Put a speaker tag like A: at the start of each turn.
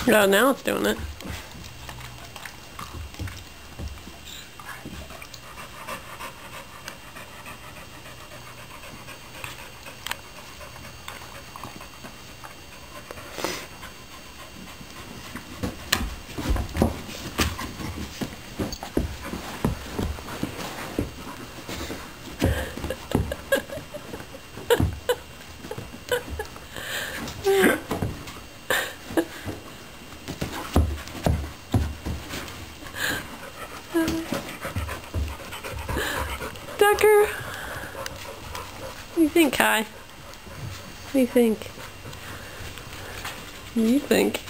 A: Oh, now it's doing it. Ducker! What do you think, Kai? What do you think? What do you think?